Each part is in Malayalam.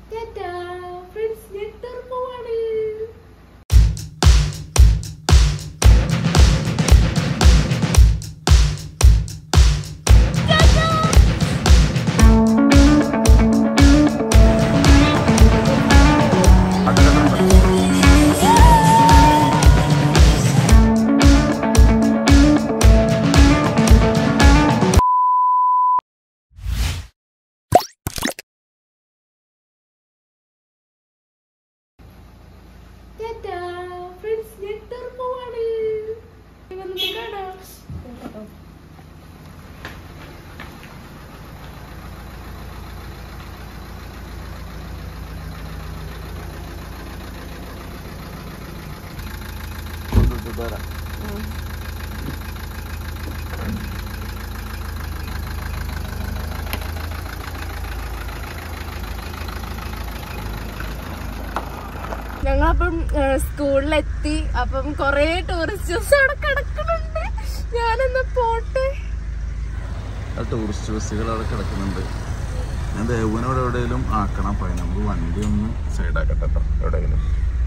ഞങ്ങളപ്പം സ്കൂളിലെത്തി. അപ്പം കൊറേ ടൂറിസ്റ്റ് ബസ് അവിടെ കിടക്കുന്നുണ്ട്. ഞാനെന്നാ പോട്ടെ. ടൂറിസ്റ്റ് ബസ്സുകൾ അവിടെ കിടക്കുന്നുണ്ട്. ഞാൻ ദേവുവിനോട് എവിടെയെങ്കിലും ആക്കണം. പോയി നമുക്ക് വണ്ടി ഒന്ന് സൈഡാക്കട്ടെ കേട്ടോ എവിടെയെങ്കിലും.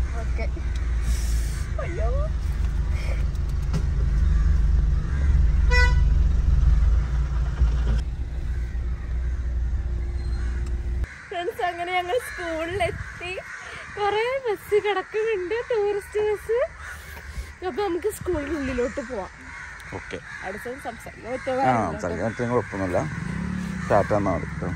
ഫ്രണ്ട്സ്, അങ്ങനെ ഞങ്ങൾ സ്കൂളിലെത്തി. കൊറേ ബസ് കിടക്കുന്നുണ്ട്, ടൂറിസ്റ്റ് ബസ്. അപ്പൊ നമുക്ക് സ്കൂളിനുള്ളിലോട്ട് പോവാം. ഓക്കെ, അടുത്ത സംസാരിക്കാൻ കുഴപ്പമൊന്നുമില്ല. ടാറ്റ എന്നാ മതി കേട്ടോ.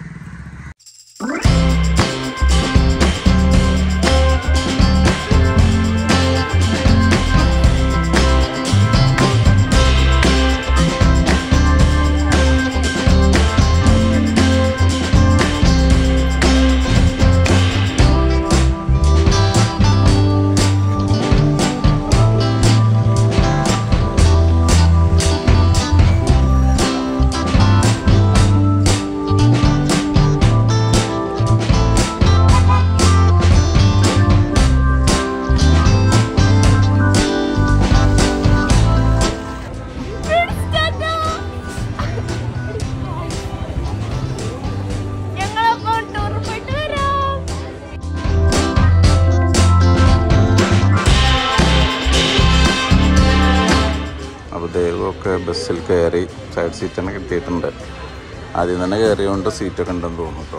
ദേവൊക്കെ ബസ്സിൽ കയറി. സൈഡ് സീറ്റ് തന്നെ കിട്ടിയിട്ടുണ്ട്. ആദ്യം തന്നെ കയറിയോണ്ട് സീറ്റൊക്കെ ഉണ്ടെന്ന് തോന്നുന്നു കേട്ടോ.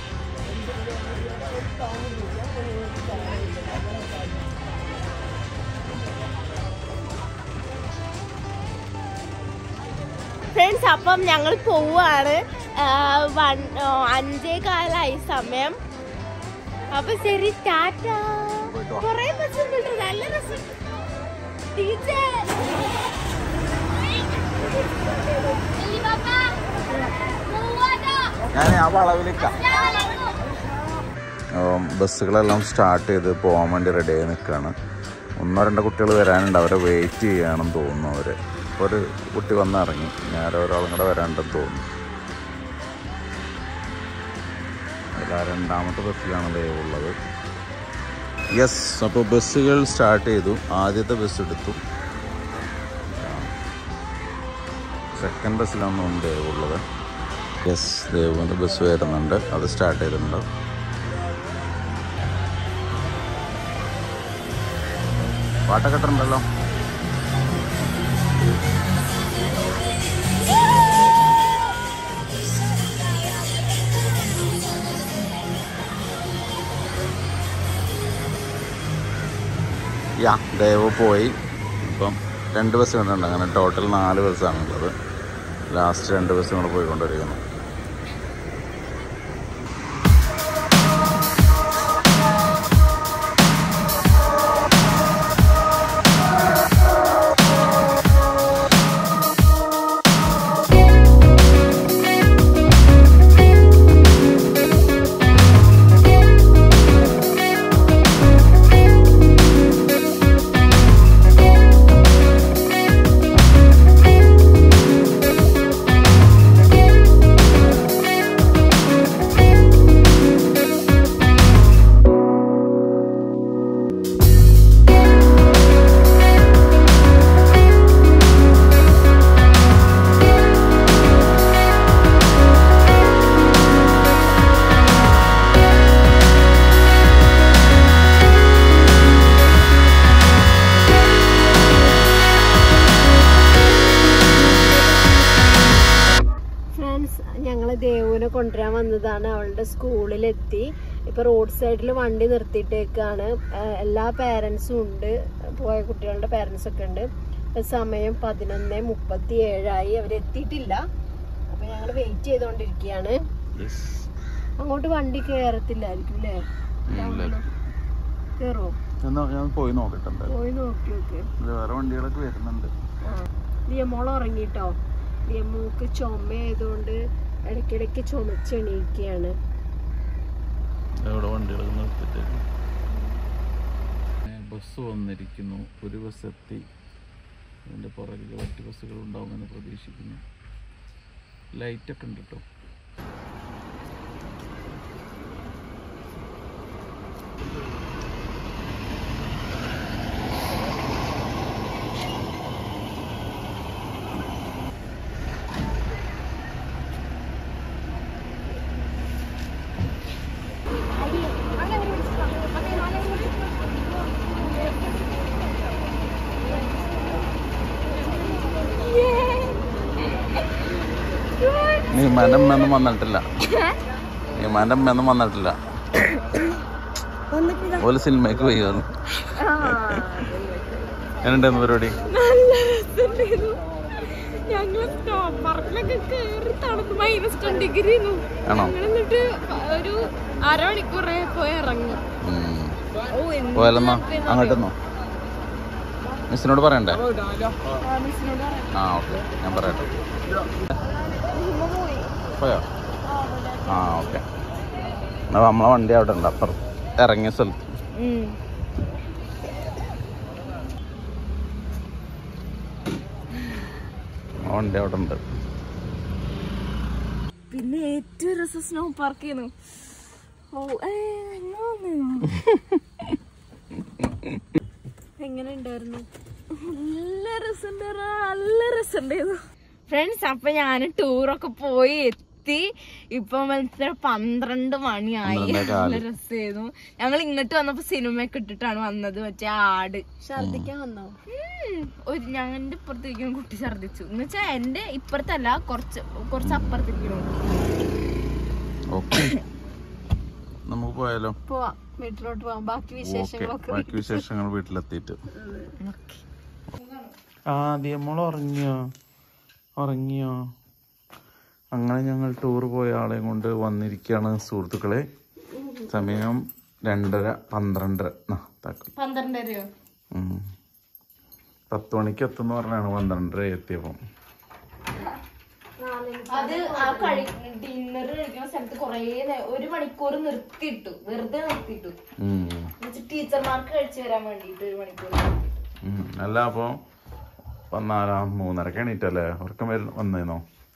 ഫ്രണ്ട്സ്, അപ്പം ഞങ്ങൾ പോവാണ്. 5:15 സമയം. അപ്പൊ ശരി, ടാറ്റ. കൊറേ ബസ്സുണ്ട്, നല്ല രസം. ഞാൻ ആ വളവിലേക്കാം. ബസ്സുകളെല്ലാം സ്റ്റാർട്ട് ചെയ്ത് പോകാൻ വേണ്ടി റെഡിയായി നിൽക്കുകയാണ്. 1-2 കുട്ടികൾ വരാനുണ്ട്. അവരെ വെയിറ്റ് ചെയ്യുകയാണെന്ന് തോന്നുന്നു. ഒരു കുട്ടി വന്നിറങ്ങി. നേരെ ഒരാളും കൂടെ വരാനുണ്ടെന്ന് തോന്നുന്നു. അതിൽ 2ാമത്തെ ബസ്സിലാണ് ദയവുള്ളത്. യെസ്, അപ്പോൾ ബസ്സുകൾ സ്റ്റാർട്ട് ചെയ്തു. ആദ്യത്തെ ബസ് എടുത്തു. സെക്കൻഡ് ബസ്സിലാണ് തോന്നുന്നു ദയവുള്ളത്. യെസ്, ദേവുവിൻ്റെ ബസ് വരുന്നുണ്ട്. അത് സ്റ്റാർട്ട് ചെയ്തിട്ടുണ്ട്. പാട്ടൊക്കെ ഇട്ടുണ്ടല്ലോ. ദേവ് പോയി. ഇപ്പം 2 ബസ് കണ്ടുണ്ട്. അങ്ങനെ ടോട്ടൽ 4 ബസ്സാണുള്ളത്. ലാസ്റ്റ് 2 ബസ്സും കൂടെ പോയിക്കൊണ്ടിരിക്കുന്നു. വന്നതാണ്. അവളുടെ സ്കൂളിലെത്തി. ഇപ്പൊ റോഡ് സൈഡിൽ വണ്ടി നിർത്തിയിട്ടേക്കാണ്. എല്ലാ പേരൻസും ഉണ്ട്, പോയ കുട്ടികളുടെ പേരൻസ് ഒക്കെ ഉണ്ട്. സമയം 11:37 അവരെത്തിയിട്ടില്ല. അപ്പൊ ഞങ്ങൾ വെയിറ്റ് ചെയ്തോണ്ടിരിക്കുകയാണ്. അങ്ങോട്ട് വണ്ടി കേറത്തില്ലായിരിക്കും അല്ലേ? കേറോ? ഞാൻ പോയി നോക്കട്ടെ. പോയി നോക്കി നോക്ക്. വേറെ വണ്ടികളൊക്കെ വരുന്നുണ്ട്. ലിയമോള് ഉറങ്ങിട്ടോ. ലിയമോക്ക് ചുമയായതുകൊണ്ട് ഇടയ്ക്കിടയ്ക്ക് ചുമച്ചെണീക്കുകയാണ്. ബസ് വന്നിരിക്കുന്നു. ഒരു ബസ് എത്തി. അതിൻ്റെ പുറകിൽ മറ്റ് ബസ്സുകൾ ഉണ്ടാവുമെന്ന് പ്രതീക്ഷിക്കുന്നു. ലൈറ്റൊക്കെ ഉണ്ട് കേട്ടോ. നീ മനമ്മൊന്നും വന്നിട്ടില്ല. ഒരു സിനിമയ്ക്ക് പോയി വന്നു. എന്നുണ്ടായിരുന്നു പരിപാടി? ഞങ്ങള് പാർക്കിലൊക്കെ കേറി തണുപ്പ് -10 ആണോ? എന്നിട്ട് ഒരു അരമണിക്കൂറേ പോയി ഇറങ്ങി. പോയാലെന്നോ? അങ്ങോട്ടെന്നോ? മിസ്സിനോട് പറയണ്ടേ? ആ ഓക്കെ, ഞാൻ പറയട്ടെ. പോയോ? ആ ഓക്കെ. എന്നാ നമ്മളെ വണ്ടി അവിടെ ഉണ്ട്, അപ്പുറം ഇറങ്ങിയ സ്ഥലത്ത്. വണ്ടി അവിടെ ഉണ്ട്. പിന്നെ ഏറ്റവും രസം സ്നോ പാർക്ക് ചെയ്യുന്നു. എങ്ങനെ ഉണ്ടായിരുന്നു? നല്ല രസമുണ്ടായിരുന്നു ഫ്രണ്ട്സ്. അപ്പൊ ഞാൻ ടൂറൊക്കെ പോയി എത്തി. ഇപ്പൊ 12 മണിയായി. നല്ല രസമായിരുന്നു. ഞങ്ങൾ ഇങ്ങോട്ട് വന്നപ്പോ സിനിമയൊക്കെ ഇട്ടിട്ടാണ് വന്നത്. മറ്റേ ആട്. ഛർദിക്കാൻ വന്നോ? ഞങ്ങളുടെ ഇപ്പുറത്തിരിക്കുന്ന കുട്ടി ഛർദിച്ചു. എന്ന് വെച്ചാ എന്റെ ഇപ്പുറത്തല്ല, കുറച്ച് അപ്പുറത്തിരിക്കണു. നമുക്ക് പോയാലോ? പോവാം, വീട്ടിലോട്ട് പോവാം. ബാക്കി വിശേഷങ്ങൾ വീട്ടിലെത്തിയിട്ട്. ആദ്യം മോൾ ഉറങ്ങിയോ? അങ്ങനെ ഞങ്ങൾ ടൂർ പോയ ആളെയും കൊണ്ട് വന്നിരിക്കുകയാണ് സുഹൃത്തുക്കളെ. സമയം 2:30 12. 12:00 10 മണിക്ക് എത്തുന്ന പറഞ്ഞാണ് 12:30 എത്തിയപ്പം. അത് ഡിന്നർ കഴിക്കുന്ന സ്ഥലത്ത് കൊറേ 1 മണിക്കൂർ വെറുതെ നിർത്തിയിട്ടു. ടീച്ചർമാർക്ക് കഴിച്ചു വരാൻ വേണ്ടിട്ട് 1 മണിക്കൂർ. അല്ല അപ്പൊ 3:30 എണീറ്റല്ലേ? ഉറക്കം വന്നേന്നോ?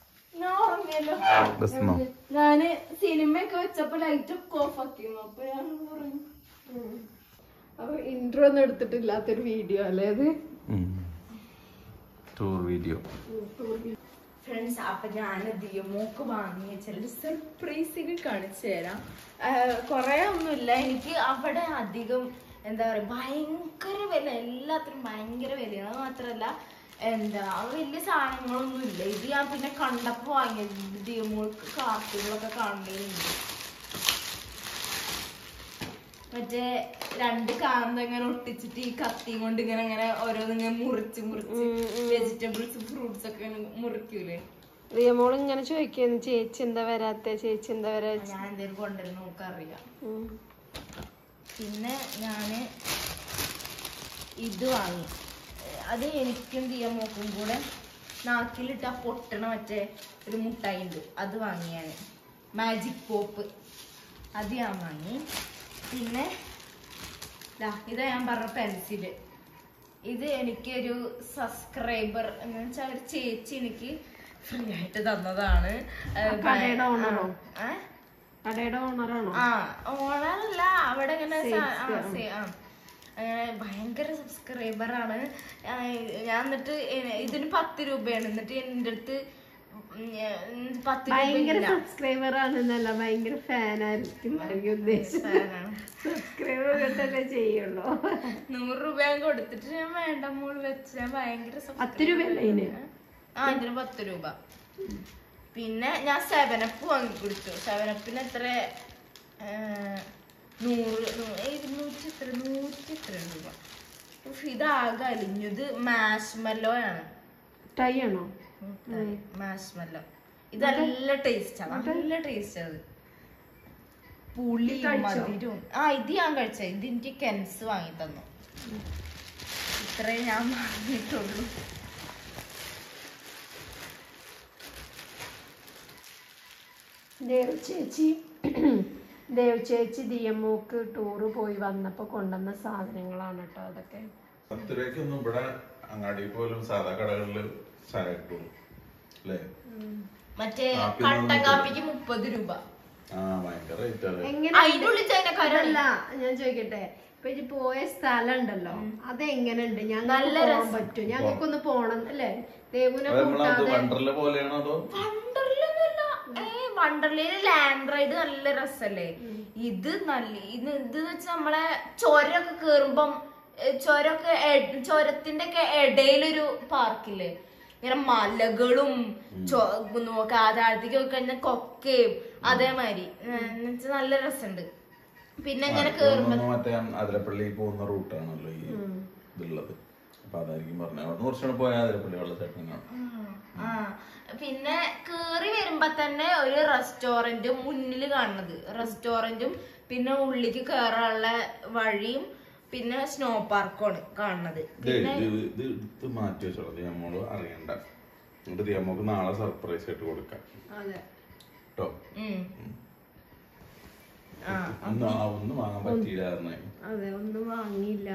ഞാന് സിനിമയൊക്കെ വെച്ചപ്പോ ലൈറ്റ് ഒക്കെ ഓഫ് ആക്കിയിരുന്നു. അപ്പൊ ഞാൻ പറഞ്ഞു. അപ്പൊ ഇൻട്രോ ഒന്നും എടുത്തിട്ടില്ലാത്തൊരു വീഡിയോ അല്ലേ അത്? Tour video. ഫ്രണ്ട്സ്, അപ്പൊ ഞാൻ ദിയമോക്ക് വാങ്ങിയ ചില സർപ്രൈസുകൾ കാണിച്ചു തരാം. കൊറേ ഒന്നുമില്ല. എനിക്ക് അവിടെ അധികം എന്താ പറയാ, ഭയങ്കര വില, എല്ലാത്തിനും ഭയങ്കര വിലയാണ്. അത് മാത്രല്ല വലിയ സാധനങ്ങളൊന്നും ഇല്ല. ഇത് ഞാൻ പിന്നെ കണ്ടപ്പോ വാങ്ങിയത്. ദിയമോൾക്ക് കാർട്ടൂണുകളൊക്കെ കാണുന്നുണ്ട്. മറ്റേ 2 കാന്ത ഇങ്ങനെ ഒട്ടിച്ചിട്ട് ഈ കത്തിയും കൊണ്ട് ഇങ്ങനെ ഓരോന്നിങ്ങനെ മുറിച്ച് വെജിറ്റബിൾസ് ഫ്രൂട്ട്സ് ഒക്കെ മുറിക്കൂലേ? ദിയമോൾ ഇങ്ങനെ ചോദിക്കുന്നു, ചേച്ചി എന്താ വരാത്ത? ഞാൻ എന്തേലും കൊണ്ടുവരുന്ന നോക്കറിയാം. പിന്നെ ഞാന് ഇത് വാങ്ങി. അത് എനിക്കും ദിയമോക്കും കൂടെ നാക്കിലിട്ട് പൊട്ടണ മറ്റേ ഒരു മുട്ടായി ഉണ്ട്, അത് വാങ്ങിയാണ്. മാജിക് പോപ്പ്, അത് ഞാൻ വാങ്ങി. പിന്നെ ഇതാ ഞാൻ പറഞ്ഞ പെൻസില്. ഇത് എനിക്കൊരു സബ്സ്ക്രൈബർ എന്ന് വെച്ചാൽ ഒരു ചേച്ചി എനിക്ക് ഫ്രീ ആയിട്ട് തന്നതാണ്. ഓണറല്ല, അവിടെ ഇങ്ങനെ അങ്ങനെ ഭയങ്കര സബ്സ്ക്രൈബറാണ് ഞാൻ. എന്നിട്ട് ഇതിന് 10 രൂപയാണ്. എന്നിട്ട് എൻ്റെ അടുത്ത് 10 ഭയങ്കര സബ്സ്ക്രൈബർ ആണെന്നല്ല, ഭയങ്കര ഫാനായിരിക്കും സബ്സ്ക്രൈബർ കിട്ടല്ലേ ചെയ്യുള്ളൂ. 100 രൂപ ഞാൻ കൊടുത്തിട്ട് ഞാൻ വേണ്ട മോള് വെച്ച് ഞാൻ ഭയങ്കര 10 രൂപ. ഇതിന് 10 രൂപ. പിന്നെ ഞാൻ 7up വാങ്ങി കുടിച്ചു. 7upന് എത്ര 100 രൂപ. ഇതാകെ അലിഞ്ഞത് മാഷ്മല്ലോ ആണ്. ടൈ ആണോ? മാഷ്മല്ലോ. ഇത് നല്ല ടേസ്റ്റാണ്, നല്ല ടേസ്റ്റ്. അത് പുളി മധുരവും. ഇത് ഞാൻ കഴിച്ച. ഇത് എനിക്ക് കെൻസ് വാങ്ങി തന്നു. ഇത്രേ ഞാൻ വാങ്ങിയിട്ടുള്ളൂ. ദേവ് ചേച്ചി ദിയമ്മൂക്ക് ടൂറ് പോയി വന്നപ്പോ കൊണ്ടുവന്ന സാധനങ്ങളാണ് കേട്ടോ അതൊക്കെ. 10 രൂപയ്ക്കൊന്നും ഇവിടെ അങ്ങാടി പോലും സാധാ കടകളിൽ കിട്ടുള്ളൂ അല്ലേ? മറ്റേ കട്ടൻ കാപ്പിക്ക് 30 രൂപ. എങ്ങനെയല്ല ഞാൻ ചോദിക്കട്ടെ, ഇപ്പൊ ഇത് പോയ സ്ഥലം ഉണ്ടല്ലോ, അതെങ്ങനെയുണ്ട്? ഞങ്ങൾക്ക് പോകാൻ പറ്റും, ഞങ്ങൾക്കൊന്ന് പോണം അല്ലേ? ദേവുനെ വണ്ടർലയില് ലാൻഡ് റൈഡ് നല്ല രസല്ലേ? ഇത് ഇത് വെച്ച് നമ്മളെ ചുരമൊക്കെ കേറുമ്പം ചുരത്തിന്റെ ഒക്കെ ഇടയിലൊരു പാർക്കില്ലേ, ഇങ്ങനെ മലകളും താഴത്തേക്ക് കഴിഞ്ഞ കൊക്കയും അതേമാതിരി നല്ല രസമുണ്ട്. പിന്നെ ഇങ്ങനെ കേറുമ്പോ അതിരപ്പള്ളി പോകുന്ന റൂട്ടാണല്ലോ ഈ ഇതുള്ളത്. അപ്പൊ അതായിരിക്കും പറഞ്ഞത്. കുറച്ചുകൂടെ പോയാൽ അതിരപ്പള്ളി വെള്ളച്ചാട്ടം കാണാം. പിന്നെ കേറി വരുമ്പോ തന്നെ ഒരു റെസ്റ്റോറന്റ് മുന്നിൽ കാണുന്നത്, റെസ്റ്റോറന്റും പിന്നെ ഉള്ളിക്ക് കേറാനുള്ള വഴിയും പിന്നെ സ്നോ പാർക്കാണ് കാണുന്നത്. ഇത് മാറ്റി വെച്ചോളൂ, നമ്മള് അറിയണ്ട. എന്നിട്ട് നമുക്ക് നാളെ സർപ്രൈസ് ആയിട്ട് കൊടുക്കാം കേട്ടോ. ഒന്നും വാങ്ങാൻ പറ്റിയില്ല. അതെ, ഒന്നും വാങ്ങിയില്ല.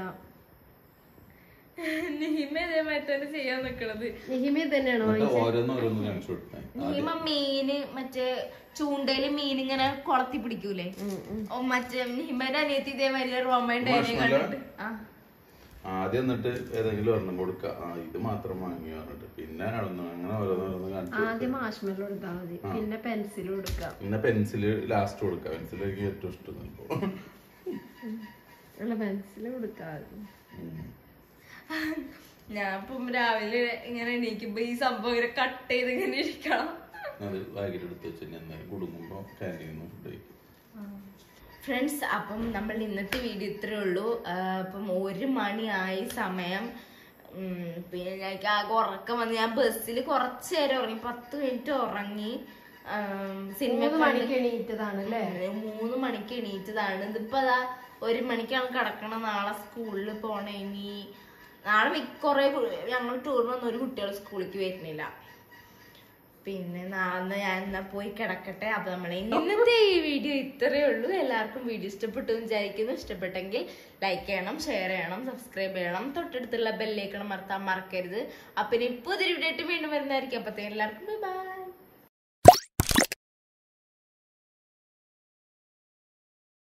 നിഹിമ ഇതേമാതിരി തന്നെ ചെയ്യാൻ നിക്കണത്. നിഹിമ തന്നെയാണോ? നിഹിമ മീന് മറ്റേ ചൂണ്ടയില് മീൻ ഇങ്ങനെ കൊളത്തി പിടിക്കൂലേ, മറ്റേ നിഹിമന്റെ അനിയത്തി ഇതേമാതിരി റൊമാൻഡ് കണ്ടിട്ട് ആദ്യം എന്നിട്ട് ഏതെങ്കിലും ഒരെണ്ണം കൊടുക്ക, ഇത് മാത്രം വാങ്ങി പറഞ്ഞിട്ട് പിന്നെ അങ്ങനെ ഓരോന്നോരോന്ന് ആദ്യം മാഷ്മെല്ലോ കൊടുത്താൽ മതി, പിന്നെ പെൻസിൽ കൊടുക്കാം, പിന്നെ പെൻസില് ലാസ്റ്റ് കൊടുക്കാം. പെൻസിലേക്ക് ഏറ്റവും ഇഷ്ടം പെൻസില് കൊടുക്കാം. ഞാൻ ഇപ്പം രാവിലെ ഇങ്ങനെ എണീക്കുമ്പോ ഈ സംഭവം ഇങ്ങനെ കട്ട് ചെയ്ത് ഇങ്ങനെ ഇരിക്കണം. ഫ്രണ്ട്സ്, അപ്പം നമ്മൾ ഇന്നത്തെ വീഡിയോ ഇത്രേ ഉള്ളൂ. അപ്പം 1 മണിയായി സമയം. പിന്നെ എനിക്ക് ആകെ ഉറക്കം വന്ന് ഞാൻ ബസ്സിൽ കുറച്ചു നേരം ഉറങ്ങി, 10 മിനിറ്റ് ഉറങ്ങി. സിനിമ 3 മണിക്ക് എണീറ്റതാണ്. ഇതിപ്പോ അതാ 1 മണിക്കാണ് കിടക്കണം. നാളെ സ്കൂളിൽ പോണേ. ഇനി നാളെ കുറെ ഞങ്ങൾ ടൂറിന് വന്ന ഒരു കുട്ടികൾ സ്കൂളിലേക്ക് വരുന്നില്ല. പിന്നെ നാളെ ഞാൻ എന്നാ പോയി കിടക്കട്ടെ. അപ്പൊ നമ്മളെ ഇന്നത്തെ ഈ വീഡിയോ ഇത്രയേ ഉള്ളൂ. എല്ലാവർക്കും വീഡിയോ ഇഷ്ടപ്പെട്ടു വിചാരിക്കുന്നു. ഇഷ്ടപ്പെട്ടെങ്കിൽ ലൈക്ക് ചെയ്യണം, ഷെയർ ചെയ്യണം, സബ്സ്ക്രൈബ് ചെയ്യണം, തൊട്ടടുത്തുള്ള ബെല്ലൈക്കൺ മറക്കാൻ മറക്കരുത്. അപ്പൊ ഇനി പുതിയൊരു വീഡിയോ ആയിട്ട് വീണ്ടും വരുന്നതായിരിക്കും. അപ്പത്തേക്കും എല്ലാവർക്കും ബൈ ബൈ.